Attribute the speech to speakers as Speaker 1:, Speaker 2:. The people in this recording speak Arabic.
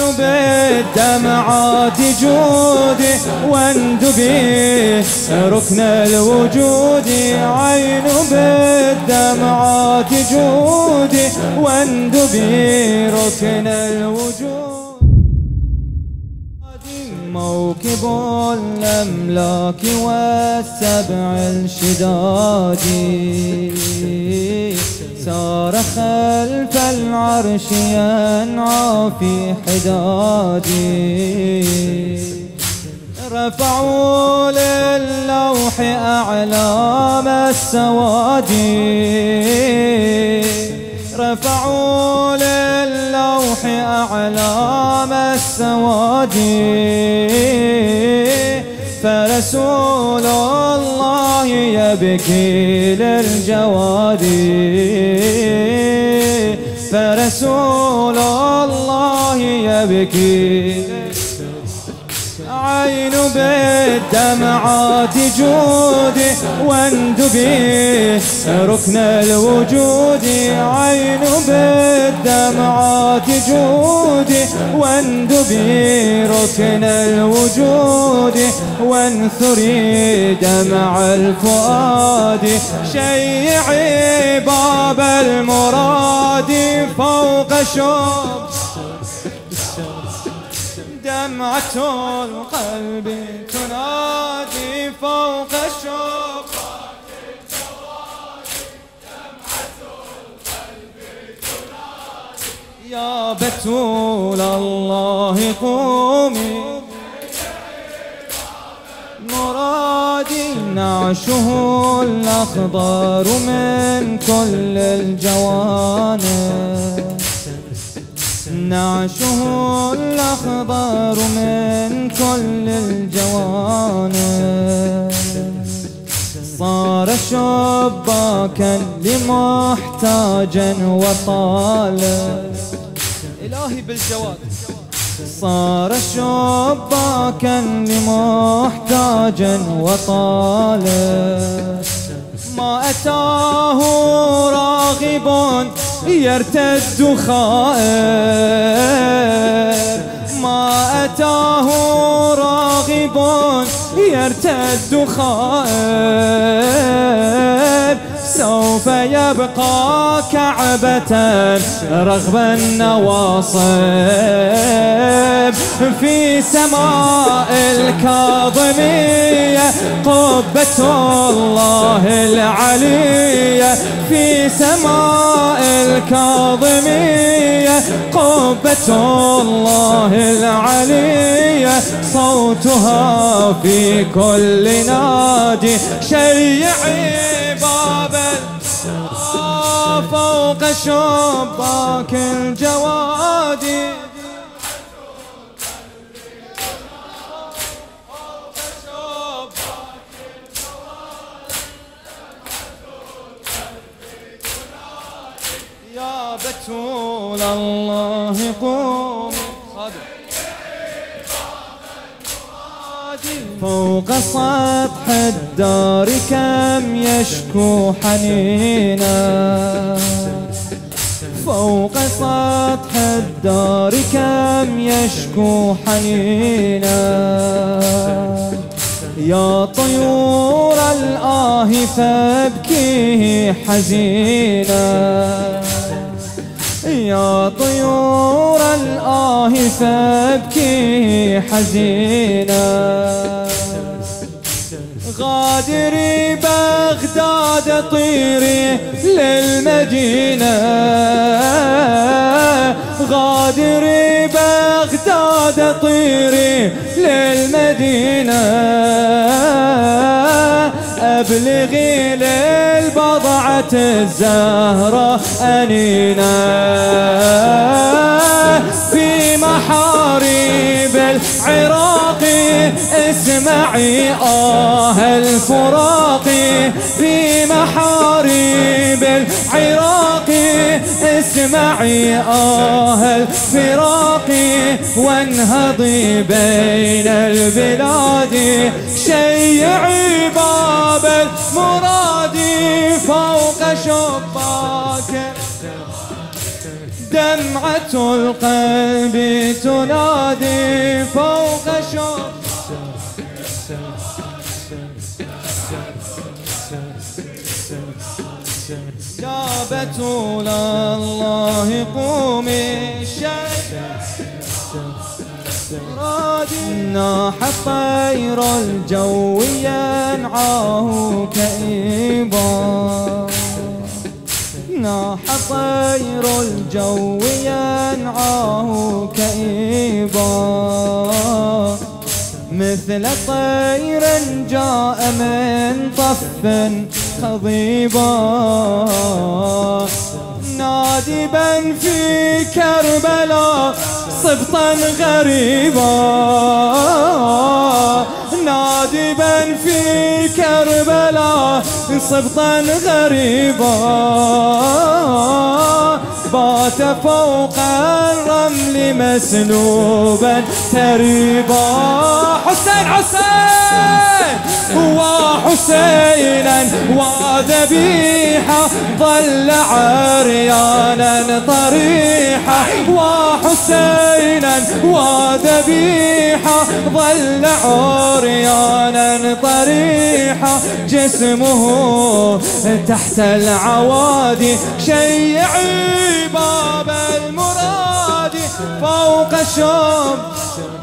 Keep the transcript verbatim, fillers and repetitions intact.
Speaker 1: بالدمعات جودي واندبي ركن الوجود، عين بالدمعات جودي واندبي ركن الوجود. موكب الأملاك والسبع الشداد، سار خلف العرش ينعى في حدادي، رفعوا للوح أعلام السواد، رفعوا للوح أعلام السواد، فرسول الله يبكي للجواد، فرسول الله يبكي. عين بالدمعات جودي واندبي ركن الوجود، عين بالدمعات جودي واندبي ركن الوجود، وانثري دمع الفؤاد، شيعي باب المراد فوق شوب، دمعة القلب تنادي فوق الشوق، دمعة القلب تنادي يا بتول الله قومي مرادي، نعشه الأخضر من كل الجوانب، نعشه الأخضر من كل الجوانب، صار شباكا لمحتاج وطالب، إلهي بالجواد، صار شباكا لمحتاج وطالب، ما أتاه راغب يرتد خائر، ما أتاه راغب يرتد خائر، سوف يبقى كعبة رغم النواصب، في سماء الكاظمية قبة الله العلية، في سماء الكاظمية قبة الله العلية، صوتها في كل نادي، شيعي باب فوق شباك الجواد، يا بتول الله قوم فوق سطح الدار كم يشكو حنينا، فوق سطح الدار كم يشكو حنينا، يا طيور الآه فابكيه حزينا، يا طيور الآه فابكيه حزينا، غادري بغداد طيري للمدينة، غادري بغداد طيري للمدينة، أبلغي للبضعة الزهرة أنينا، في محاريب العراق اسمعي آه الفراق، في محاريب العراق اسمعي آه الفراق، وانهضي بين البلاد، شيعي باب المراد فوق شباك، دم دمعة القلب تنادي فوق شوق يا بتول الله قومي ناح طير الجو ينعاه كئيبا ناح طير الجو ينعاه كئيبا مثل طير جاء من طف خضيبا نادبا في كربلاء صبطا غريبا نادبا في كربلاء صبطا غريبا بات فوق الرمل مسلوبا تريبا حسين حسين وحسينا وذبيحة ظل عريانا طريحة وحسينا وذبيحة ظل عريانا طريحة جسمه تحت العوادي شيعي باب المراد فوق الشام